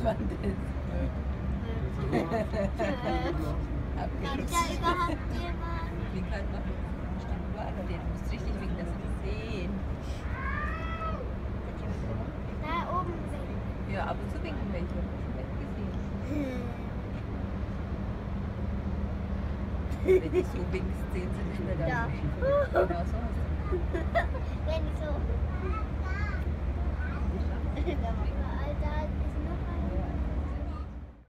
Flusswand ist. Kommt da überhaupt jemand? Wink halt mal. Stimmt überall bei dir. Du musst richtig winken, dass sie dich sehen. Da oben sind. Ja, ab und zu winken welche. Schon weggesehen. Wenn du so winkst, sehen sie dich nicht mehr. Ja. Genau so.